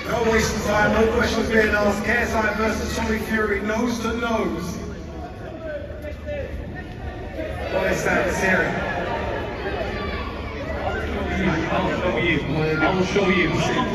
No wasting time, no questions being asked. KSI versus Tommy Fury, nose to nose. What is that? Let's hear it. I'll show you. I'll show you.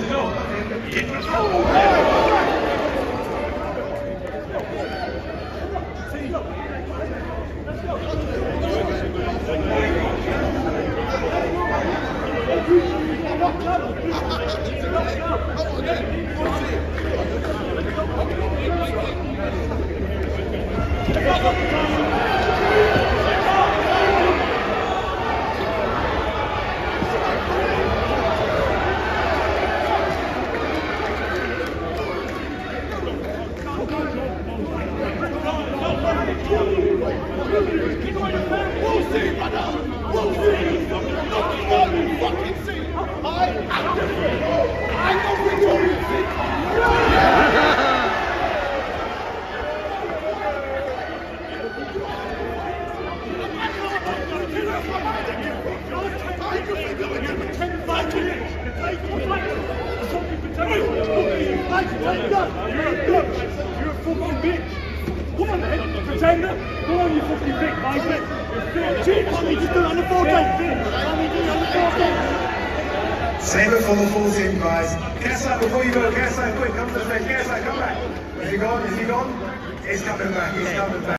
You're a fucking bitch. Come on then, pretender. Come on, you fucking big mate. Why we just do it on the 14th? Save it for the 14th, guys. KSI, before you go, KSI, quick, come to the stage. KSI, come back. Is he gone? Is he gone? He's coming back. He's coming back.